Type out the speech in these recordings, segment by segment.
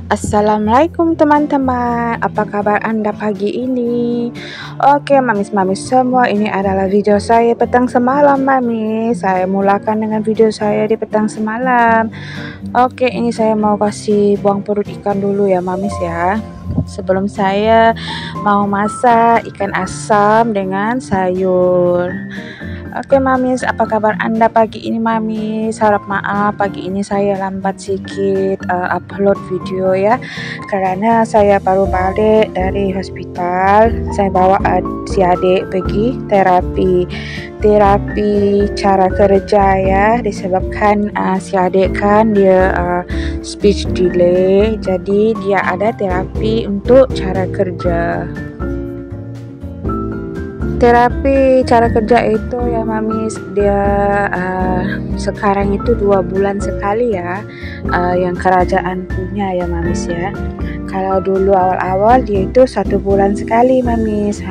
Assalamualaikum teman-teman, apa kabar Anda pagi ini? Oke mamis-mamis semua, ini adalah video saya petang semalam mamis. Saya mulakan dengan video saya di petang semalam. Oke, ini saya mau kasih buang perut ikan dulu ya mamis ya. Sebelum saya mau masak ikan asam dengan sayur. Oke mamis, apa kabar Anda pagi ini mamis? Harap maaf pagi ini saya lambat sedikit upload video ya, karena saya baru balik dari hospital. Saya bawa si adik pergi terapi cara kerja ya, disebabkan si adik kan dia speech delay, jadi dia ada terapi untuk cara kerja. Terapi cara kerja itu ya mamis, dia sekarang itu 2 bulan sekali ya, yang kerajaan punya ya mamis ya. Kalau dulu awal-awal dia itu 1 bulan sekali mamis.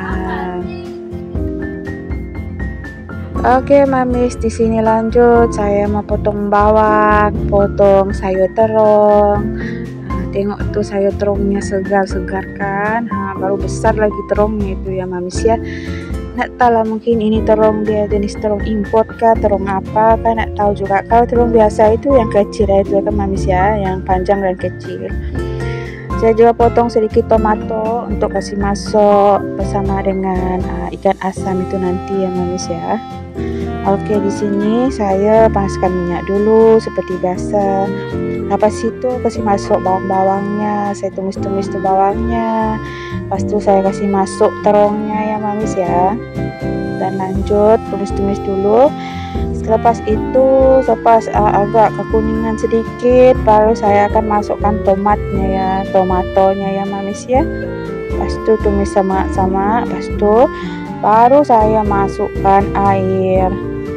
Oke mamis, di sini lanjut saya mau potong bawang, potong sayur terong. Tengok tuh sayur terongnya segar-segar kan, baru besar lagi terongnya itu ya mamis ya. Nggak tahu lah, mungkin ini terong dia jenis terong import kah, terong apa kan, nggak tahu juga. Kalau terong biasa itu yang kecil ya, itu kan mamis ya, yang panjang dan kecil. Saya juga potong sedikit tomato untuk kasih masuk bersama dengan ikan asam itu nanti ya mamis ya. Oke, di sini saya panaskan minyak dulu seperti biasa. Lepas itu kasih masuk bawang-bawangnya, saya tumis-tumis tuh bawangnya. Lepas itu saya kasih masuk terongnya ya mamis ya, dan lanjut tumis-tumis dulu. Selepas itu agak kekuningan sedikit, baru saya akan masukkan tomatonya ya mamis ya. Lepas itu tumis sama-sama, lepas itu baru saya masukkan air.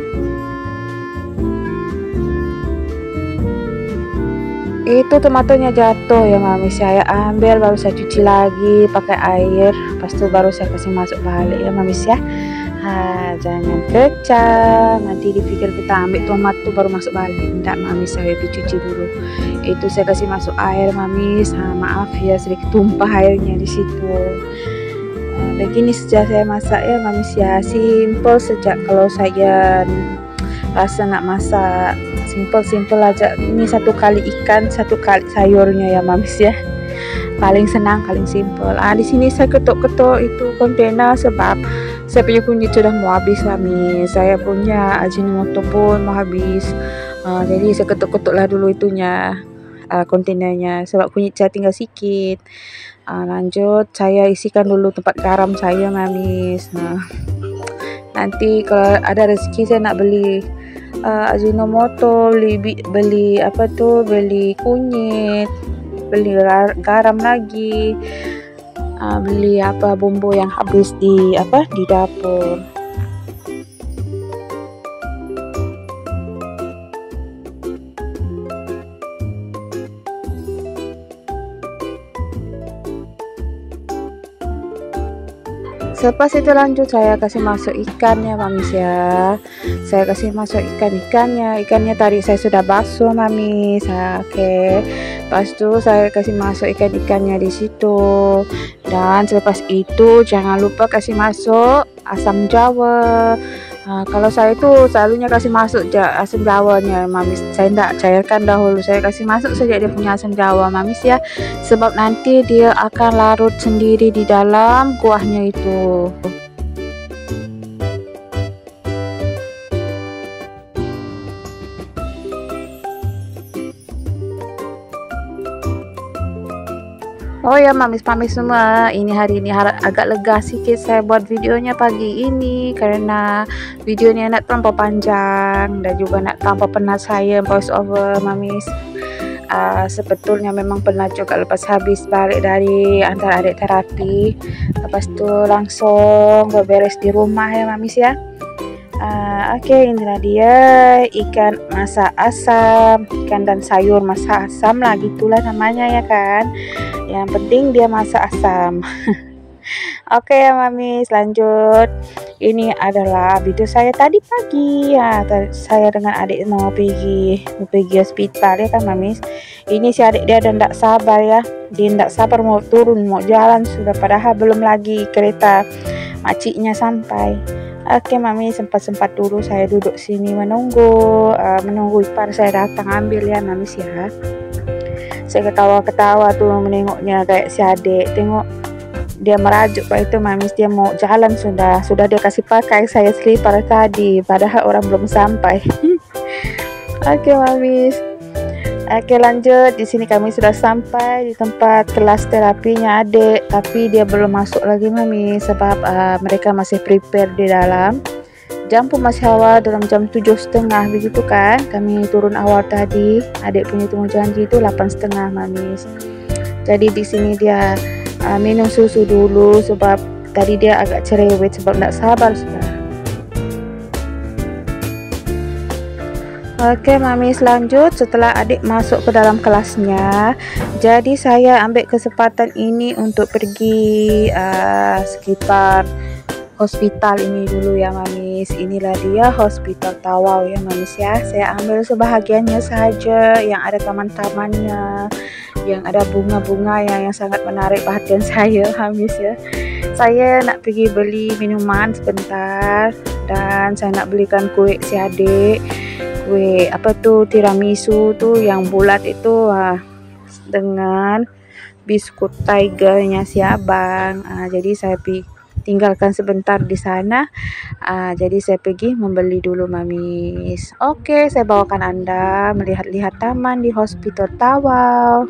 Itu tomatonya jatuh ya mamis, saya ambil baru saya cuci lagi pakai air, lepas itu baru saya kasih masuk balik ya mamis ya. Jangan kecam, nanti dipikir kita ambil tomat tuh baru masuk balik. Tidak mamis, saya dicuci dulu. Itu saya kasih masuk air mamis. Maaf ya sedikit tumpah airnya di situ. Begini sejak saya masak ya mamis ya, simple sejak kalau saya rasa nak masak simple aja. Ini 1 kali ikan, 1 kali sayurnya ya mamis ya, paling senang, paling simple. Di sini saya ketuk-ketuk itu kontainer sebab saya punya kunyit sudah mau habis mamis, saya punya ajinomoto pun mau habis. Jadi saya ketuk-ketuk lah dulu itunya, kontainernya, sebab kunyit saya tinggal sedikit. Lanjut saya isikan dulu tempat garam saya mamis. Nanti kalau ada rezeki saya nak beli ajinomoto, beli kunyit, beli garam lagi, beli bumbu yang habis di dapur. Selepas itu lanjut saya kasih masuk ikannya mamis ya. Saya kasih masuk ikannya tadi saya sudah basuh mamis. Oke. Lepas itu saya kasih masuk ikannya di situ. Dan selepas itu jangan lupa kasih masuk asam jawa. Kalau saya itu selalunya kasih masuk asam jawanya mamis, saya tidak cairkan dahulu, saya kasih masuk saja dia punya asam jawa mamis ya, sebab nanti dia akan larut sendiri di dalam kuahnya itu. Oh ya mamis-mamis semua, ini hari ini agak lega sedikit saya buat videonya pagi ini, karena videonya nak terlampau panjang dan juga nak terlampau penat saya voice over mamis. Sebetulnya memang penat juga lepas habis balik dari antar adik terapi, lepas itu langsung beberes di rumah ya mamis ya. Oke, inilah dia ikan masak asam, ikan dan sayur masak asam lah, gitulah namanya ya kan. Yang penting dia masak asam. Oke ya Mamis, lanjut. Ini adalah video saya tadi pagi ya. Saya dengan adik mau pergi hospital ya kan Mamis. Ini si adik dia dan tidak sabar ya. Dia tidak sabar mau turun, mau jalan sudah, padahal belum lagi kereta makciknya sampai. Oke Mami, sempat dulu saya duduk sini menunggu ipar saya datang ambil ya Mamis ya. Saya ketawa-ketawa tuh menengoknya kayak si adik, tengok dia merajuk Pak itu Mamis, dia mau jalan sudah dia kasih pakai saya slipper tadi padahal orang belum sampai. Oke Mamis. Oke lanjut, di sini kami sudah sampai di tempat kelas terapinya adik, tapi dia belum masuk lagi Mami sebab mereka masih prepare di dalam. Jam pun masih awal, dalam jam 7.30 begitu kan. Kami turun awal tadi, adik punya temu janji itu 8.30 Mamis. Jadi di sini dia minum susu dulu sebab tadi dia agak cerewet sebab tidak sabar sudah. Oke Mamis, lanjut setelah adik masuk ke dalam kelasnya. Jadi saya ambil kesempatan ini untuk pergi sekitar hospital ini dulu ya Mamis. Inilah dia hospital Tawau ya Mamis ya. Saya ambil sebahagiannya saja yang ada taman-tamannya, yang ada bunga-bunga yang sangat menarik perhatian saya Mamis ya. Saya nak pergi beli minuman sebentar dan saya nak belikan kue si adik. Kue apa tuh, tiramisu tuh yang bulat itu dengan biskut tigernya si abang. Jadi saya tinggalkan sebentar di sana. Jadi saya pergi membeli dulu Mamis. Oke, saya bawakan Anda melihat-lihat taman di Hospital Tawau.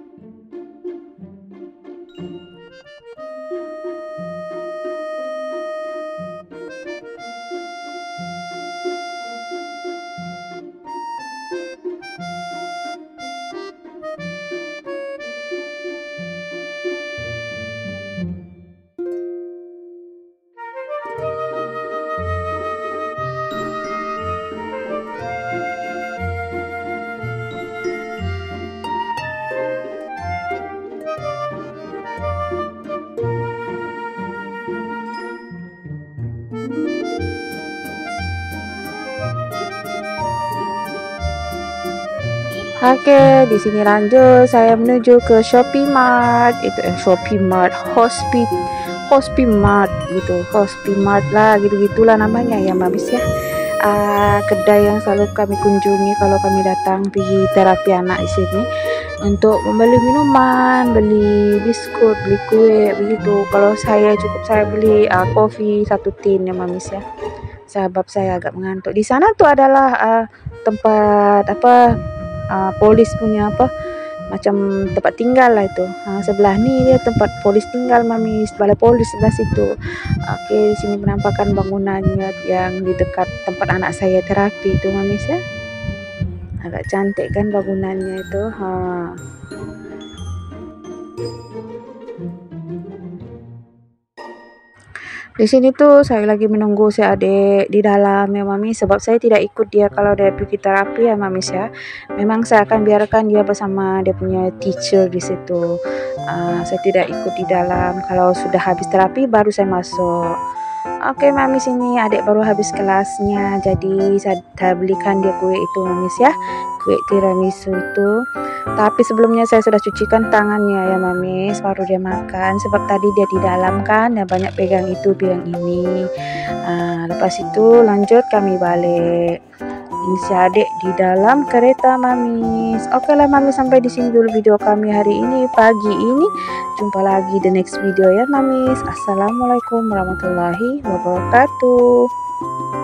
Oke, di sini lanjut saya menuju ke Shopee Mart. Itu Shopee Mart, Hospee Mart gitu. Hospee Mart lah, gitu-gitulah namanya ya Mamis ya. Kedai yang selalu kami kunjungi kalau kami datang pergi terapi anak di sini untuk membeli minuman, beli biskut, beli kue begitu. Kalau saya beli kopi 1 tin ya Mamis ya. Sebab saya agak mengantuk. Di sana tuh adalah tempat polis punya macam tempat tinggal lah itu. Sebelah ni dia tempat polis tinggal Mamis, balai polis sebelah situ. Oke, di sini penampakan bangunannya yang di dekat tempat anak saya terapi itu Mamis ya. Agak cantik kan bangunannya itu. Di sini tuh saya lagi menunggu si adik di dalam ya Mami, sebab saya tidak ikut dia kalau dia pergi terapi ya Mamis ya. Memang saya akan biarkan dia bersama dia punya teacher di situ. Saya tidak ikut di dalam. Kalau sudah habis terapi baru saya masuk. Oke Mamis, ini adik baru habis kelasnya, jadi saya belikan dia kue itu Mamis ya, kue tiramisu itu. Tapi sebelumnya saya sudah cucikan tangannya ya Mamis, baru dia makan, sebab tadi dia di dalam kan, dia banyak pegang itu pegang ini. Lepas itu lanjut kami balik. Ini si adik di dalam kereta Mamis. Oke lah Mamis, sampai di sini dulu video kami hari ini pagi ini. Jumpa lagi the next video ya Mamis. Assalamualaikum warahmatullahi wabarakatuh.